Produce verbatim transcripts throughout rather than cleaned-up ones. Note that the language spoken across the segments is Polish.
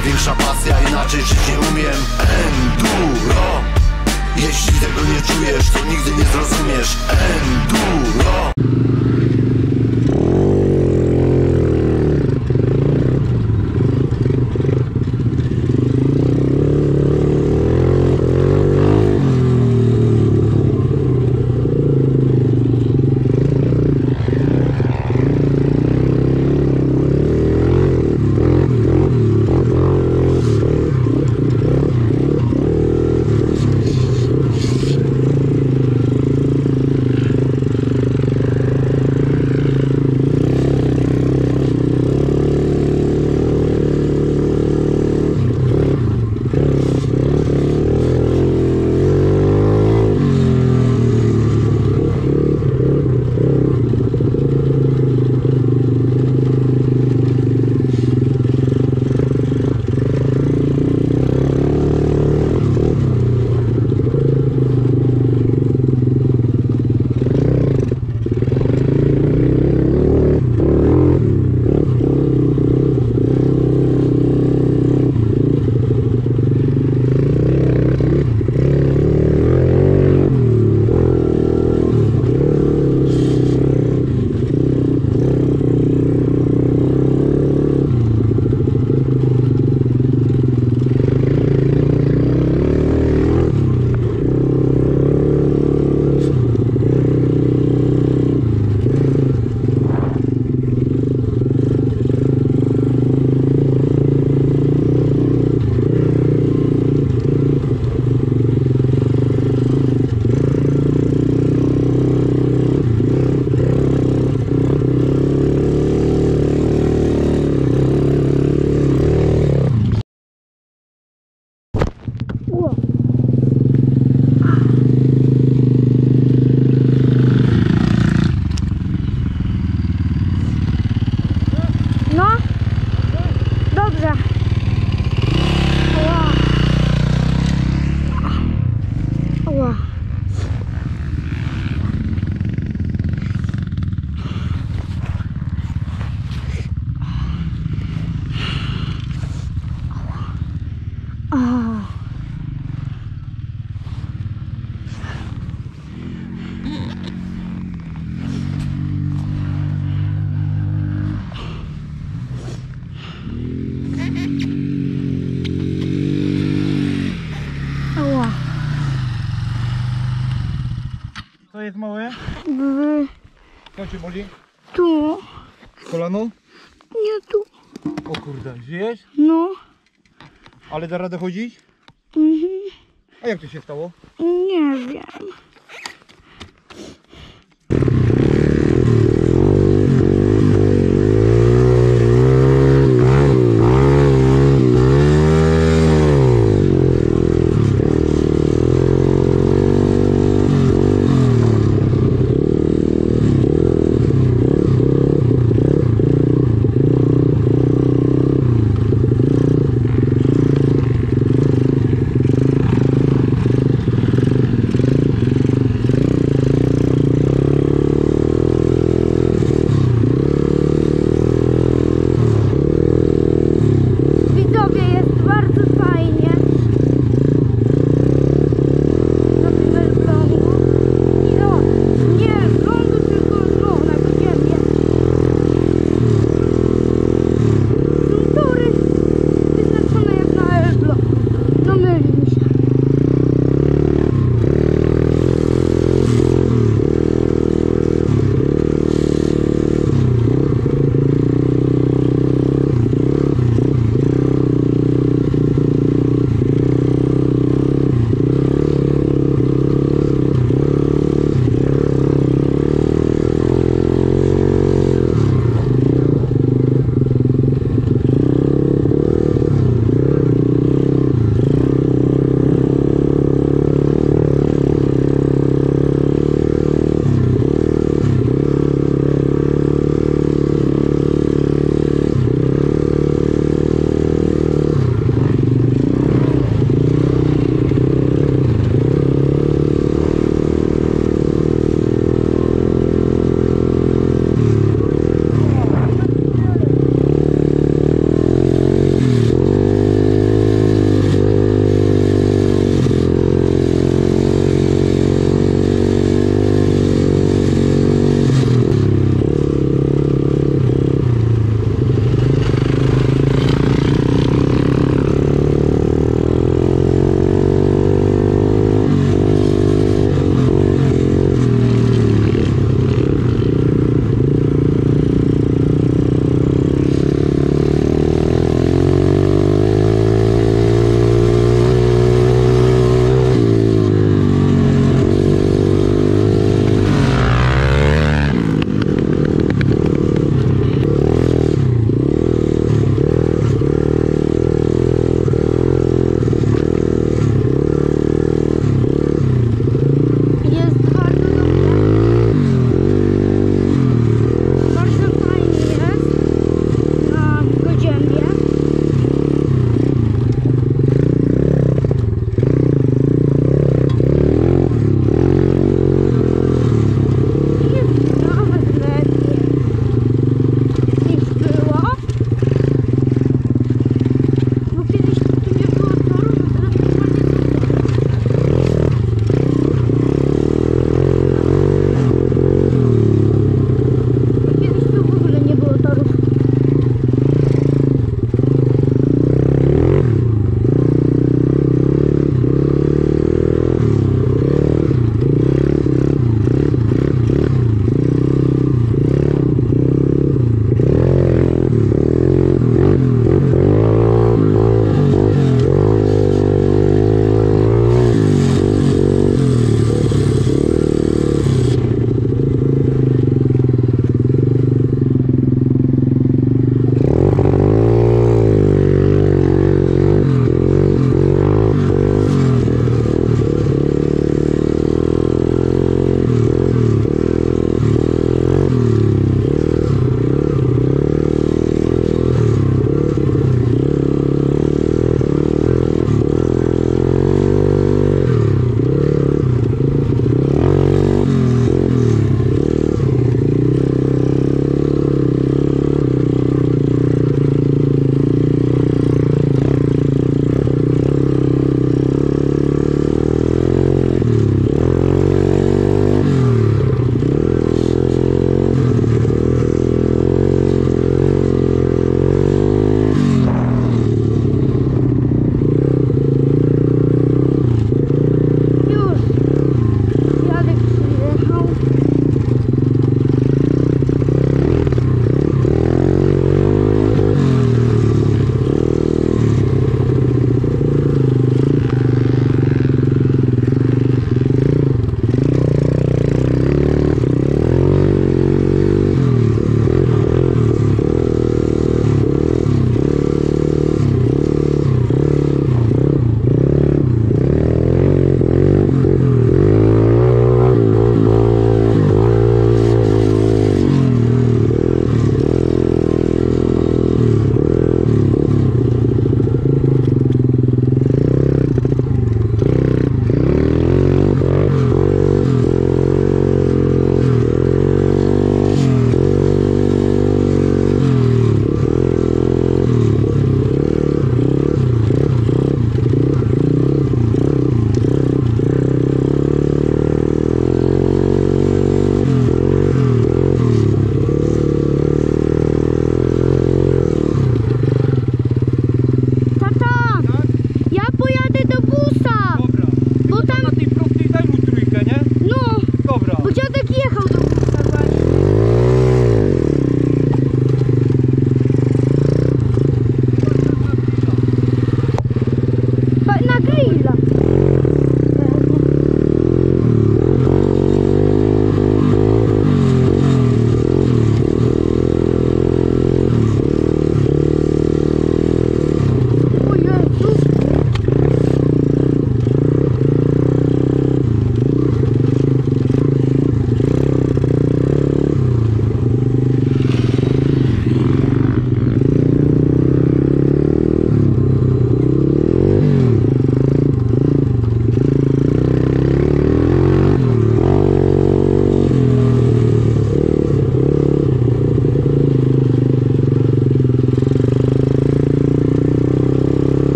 największa pasja, inaczej żyć nie umiem. Enduro. Jeśli tego nie czujesz, to nigdy nie zrozumiesz. Enduro. Co jest małe? W... Co cię boli? Tu. Kolano? Nie tu. O kurde, żyjesz? No. Ale da radę chodzić? Mhm. A jak to się stało? Nie wiem.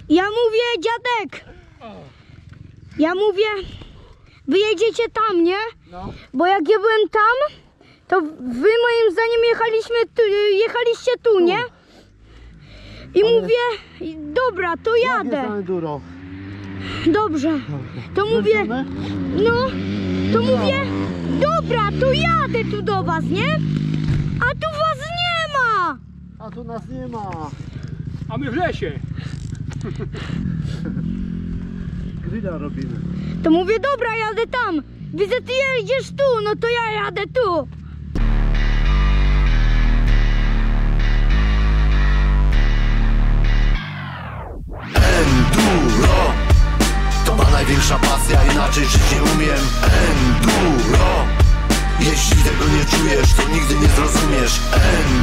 Ja mówię, dziadek. Ja mówię, wy jedziecie tam, nie? No. Bo jak ja byłem tam, to wy moim zdaniem jechaliśmy tu, jechaliście tu, nie? I Ale- mówię, dobra, to jadę. enduro? Dobrze. To mówię, no, to mówię, dobra, to jadę tu do was, nie? A tu was nie ma. A tu nas nie ma. A my w lesie. Grilla robimy. To mówię, dobra, jadę tam. Widzę, ty jedziesz tu, no to ja jadę tu. Enduro to ma największa pasja, inaczej żyć nie umiem. Enduro, jeśli tego nie czujesz, to nigdy nie zrozumiesz. Enduro